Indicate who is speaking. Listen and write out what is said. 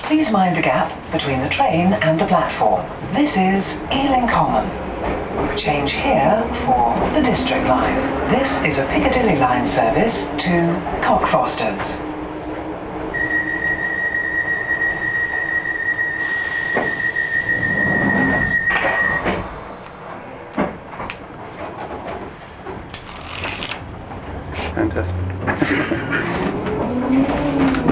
Speaker 1: Please mind the gap between the train and the platform. This is Ealing Common. Change here for the District Line. This is a Piccadilly Line service to Cockfosters.
Speaker 2: Fantastic.